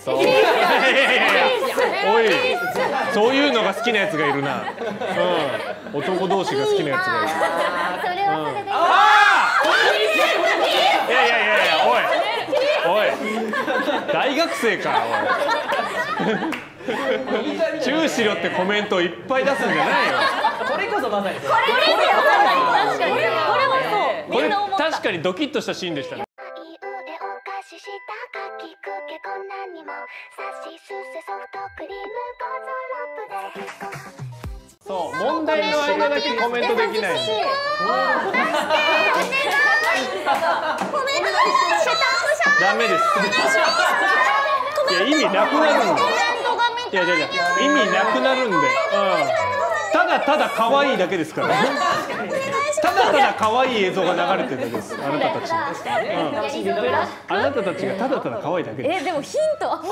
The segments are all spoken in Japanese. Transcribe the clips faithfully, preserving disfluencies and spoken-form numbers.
そう。いやいやいやおい、そういうのが好きなやつがいるな。うん、男同士が好きなやつがいる。 それはそれで。 ああ。いやいやいやいや、おい、おい、大学生か、おい。チューしろってコメントをいっぱい出すんじゃないよ。 これこそまさに。これこれこれ確かにこれはそう。 これ確かにドキッとしたシーンでしたね。そう、問題の間だけコメントできない。ダメです。いや、意味なくなるんで。いやいやいや、意味なくなるんで。うん。ただただ可愛いだけですから。ただただ可愛い映像が流れてるだけです。あなたたち。うん。あなたたちがただただ可愛いだけです。 え、でもヒント。あ、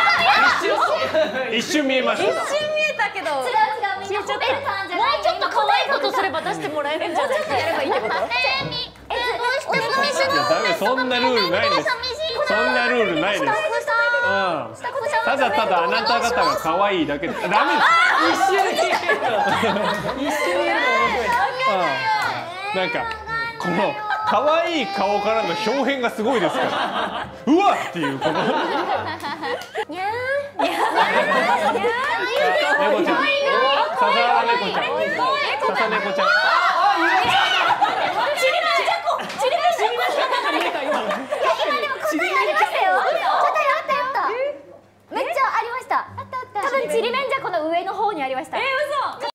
一瞬見えました。 一瞬見えたけど。もうちょっと可愛いことすれば出してもらえるんじゃない？もうちょっとやればいいってこと？ いや、ダメ、そんなルールないです。そんなルールないです。うん。ただただあなた方が可愛いだけで。ダメです。 一瞬見える。一瞬見えるの面白い。 なんかこの可愛い顔からの表変がすごいですから。うわっていうこの。猫ちゃん。笹原猫ちゃん。笹猫ちゃん。 めっちゃありました。多分ちりめんじゃこの上の方にありました。えー、嘘。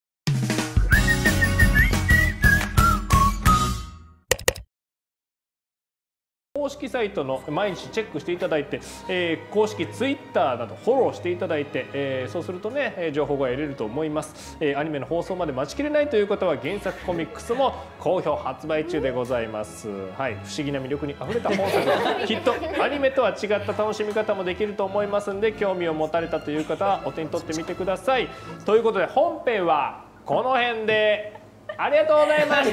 公式サイトの毎日チェックしていただいて、えー、公式ツイッターなどフォローしていただいて、えー、そうするとね情報が得れると思います、えー、アニメの放送まで待ちきれないという方は原作コミックスも好評発売中でございます、はい、不思議な魅力にあふれた本作きっとアニメとは違った楽しみ方もできると思いますんで、興味を持たれたという方はお手に取ってみてください。ということで本編はこの辺でありがとうございました。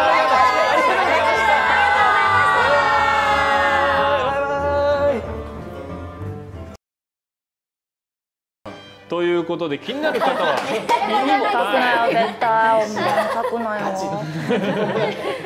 ということで気になる方は書くなよ絶対。書くなよ。